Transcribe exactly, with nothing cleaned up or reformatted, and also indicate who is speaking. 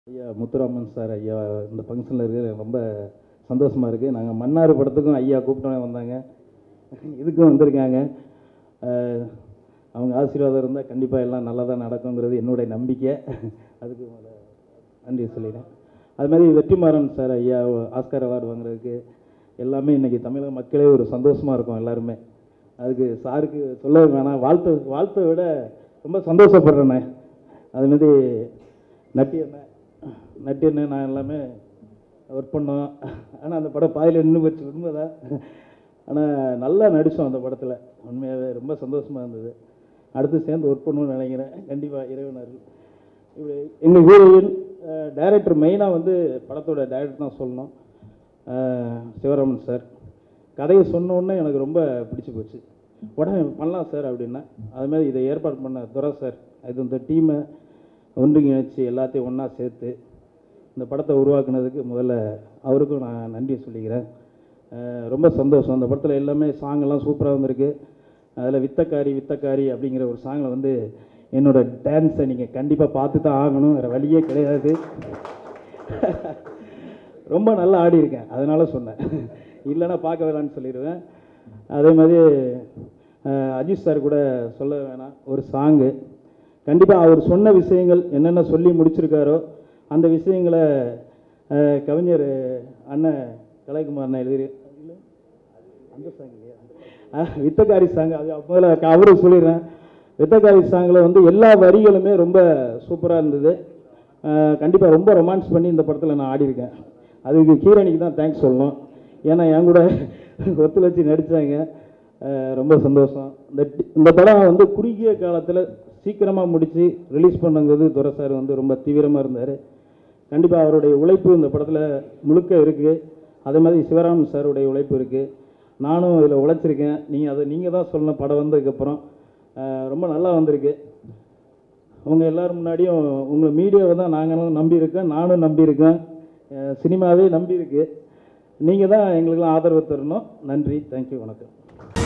Speaker 1: ஐயா முத்துராமன் சார் ஐயா இந்த ஃபங்க்ஷனில் இருக்குது ரொம்ப சந்தோஷமாக இருக்குது. நாங்கள் மன்னார் படத்துக்கும் ஐயா கூப்பிட்டோன்னே வந்தாங்க, இதுக்கும் வந்திருக்காங்க. அவங்க ஆசீர்வாதம் இருந்தால் கண்டிப்பாக எல்லாம் நல்லா தான் நடக்குங்கிறது என்னுடைய நம்பிக்கை. அதுக்கு நன்றி சொல்லிடுறேன். அதுமாதிரி வெற்றிமாறன் சார் ஐயா ஆஸ்கார் அவார்டு வாங்குறதுக்கு எல்லாமே இன்றைக்கி தமிழக மக்களே ஒரு சந்தோஷமாக இருக்கும் எல்லாருமே. அதுக்கு சாருக்கு சொல்ல வேணாம், வாழ்த்து வாழ்த்தை விட ரொம்ப சந்தோஷப்படுறேண்ணே. அதுமாதிரி நட்டி அண்ணன் நட்டி அண்ணன் நான் எல்லாமே ஒர்க் பண்ணோம். ஆனால் அந்த படம் பாதியில் நின்று போச்சு, உண்மைதான். ஆனால் நல்லா நடித்தோம் அந்த படத்தில். உண்மையாகவே ரொம்ப சந்தோஷமாக இருந்தது. அடுத்து சேர்ந்து ஒர்க் பண்ணணும்னு நினைக்கிறேன். கண்டிப்பாக இறைவனர் இப்படி எங்கள் ஹீரோயின் டைரக்டர் மெயினாக வந்து படத்தோட டைரக்டர் தான் சொல்லணும், சிவராமன் சார். கதையை சொன்னோன்னே எனக்கு ரொம்ப பிடிச்சி போச்சு. உடனே பண்ணலாம் சார் அப்படின்னா, அதுமாதிரி இதை ஏற்பாடு பண்ண துரை சார், இது இந்த டீமை ஒன்றிணைச்சு எல்லாத்தையும் ஒன்றா சேர்த்து இந்த படத்தை உருவாக்குனதுக்கு முதல்ல அவருக்கும் நான் நன்றி சொல்லிக்கிறேன். ரொம்ப சந்தோஷம். அந்த படத்தில் எல்லாமே சாங்கெல்லாம் சூப்பராக வந்திருக்கு. அதில் வித்தக்காரி வித்தக்காரி அப்படிங்கிற ஒரு சாங்கில் வந்து என்னோடய டான்ஸை நீங்கள் கண்டிப்பாக பார்த்து தான் ஆகணும், வேறு வழியே கிடையாது. ரொம்ப நல்லா ஆடியிருக்கேன், அதனால் சொன்னேன், இல்லைன்னா பார்க்க வேணான்னு சொல்லிடுவேன். அதே மாதிரி அஜித் சார் கூட சொல்ல வேணாம், ஒரு சாங்கு கண்டிப்பாக அவர் சொன்ன விஷயங்கள் என்னென்ன சொல்லி முடிச்சிருக்காரோ அந்த விஷயங்களை கவிஞர் அண்ணன் கலைக்குமார் அண்ணன் எழுதி அந்த சாங் இல்லையா, வித்தக்காரி சாங், அது முதல்ல அவருக்கு சொல்லிடுறேன். வித்தக்காரி சாங்கில் வந்து எல்லா வரிகளுமே ரொம்ப சூப்பராக இருந்தது. கண்டிப்பாக ரொம்ப ரொமான்ஸ் பண்ணி இந்த படத்தில் நான் ஆடியிருக்கேன். அதுக்கு கீரணிக்கு தான் தேங்க்ஸ் சொல்லணும், ஏன்னா என் கூட ஒத்துழைச்சி நடித்தாங்க. ரொம்ப சந்தோஷம். இந்த இந்த படம் வந்து குறுகிய காலத்தில் சீக்கிரமாக முடித்து ரிலீஸ் பண்ணுங்கிறது துரை சார் வந்து ரொம்ப தீவிரமாக இருந்தார். கண்டிப்பாக அவருடைய உழைப்பு இந்த படத்தில் முழுக்க இருக்குது. அதே மாதிரி சிவராமன் சாருடைய உழைப்பு இருக்குது. நானும் இதில் உழைச்சிருக்கேன். நீங்கள் அதை நீங்கள் தான் சொல்லணும். படம் வந்ததுக்கப்புறம் ரொம்ப நல்லா வந்திருக்கு. உங்கள் எல்லோரும் முன்னாடியும் உங்கள் மீடியாவை தான் நாங்களும் நம்பியிருக்கேன், நானும் நம்பியிருக்கேன், சினிமாவே நம்பியிருக்கு. நீங்கள் தான் எங்களுக்கெல்லாம் ஆதரவு தரணும். நன்றி, தேங்க்யூ, வணக்கம்.